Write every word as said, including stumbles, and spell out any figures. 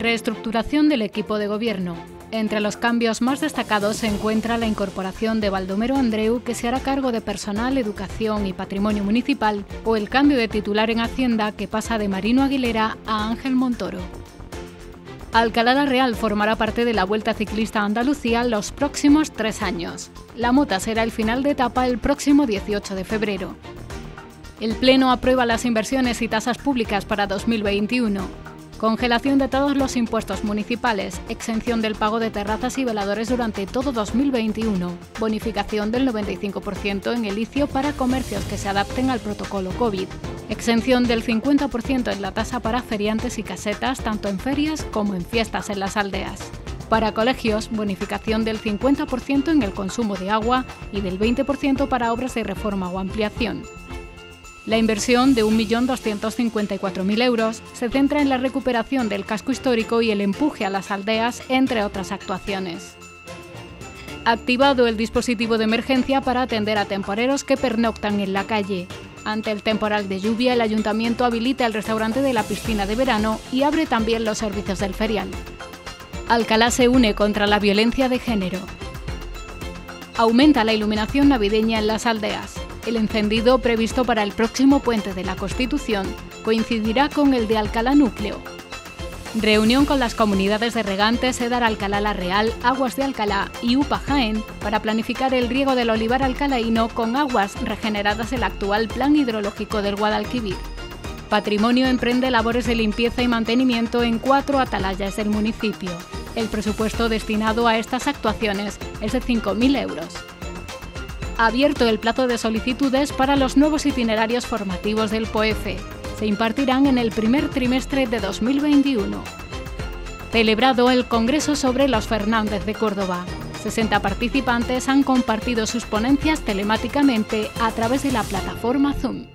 Reestructuración del equipo de gobierno. Entre los cambios más destacados se encuentra la incorporación de Baldomero Andreu, que se hará cargo de personal, educación y patrimonio municipal, o el cambio de titular en Hacienda, que pasa de Marino Aguilera a Ángel Montoro. Alcalá la Real formará parte de la Vuelta Ciclista a Andalucía los próximos tres años. La Mota será el final de etapa el próximo dieciocho de febrero. El Pleno aprueba las inversiones y tasas públicas para dos mil veintiuno. Congelación de todos los impuestos municipales, exención del pago de terrazas y veladores durante todo dos mil veintiuno, bonificación del noventa y cinco por ciento en el I C I O para comercios que se adapten al protocolo COVID, exención del cincuenta por ciento en la tasa para feriantes y casetas tanto en ferias como en fiestas en las aldeas. Para colegios, bonificación del cincuenta por ciento en el consumo de agua y del veinte por ciento para obras de reforma o ampliación. La inversión de un millón doscientos cincuenta y cuatro mil euros se centra en la recuperación del casco histórico y el empuje a las aldeas, entre otras actuaciones. Activado el dispositivo de emergencia para atender a temporeros que pernoctan en la calle. Ante el temporal de lluvia, el Ayuntamiento habilita el restaurante de la piscina de verano y abre también los servicios del ferial. Alcalá se une contra la violencia de género. Aumenta la iluminación navideña en las aldeas. El encendido previsto para el próximo Puente de la Constitución coincidirá con el de Alcalá Núcleo. Reunión con las comunidades de regantes Edar Alcalá la Real, Aguas de Alcalá y UPA Jaén para planificar el riego del olivar alcalaíno con aguas regeneradas del actual Plan Hidrológico del Guadalquivir. Patrimonio emprende labores de limpieza y mantenimiento en cuatro atalayas del municipio. El presupuesto destinado a estas actuaciones es de cinco mil euros. Abierto el plazo de solicitudes para los nuevos itinerarios formativos del POEFE. Se impartirán en el primer trimestre de dos mil veintiuno. Celebrado el Congreso sobre los Fernández de Córdoba. sesenta participantes han compartido sus ponencias telemáticamente a través de la plataforma Zoom.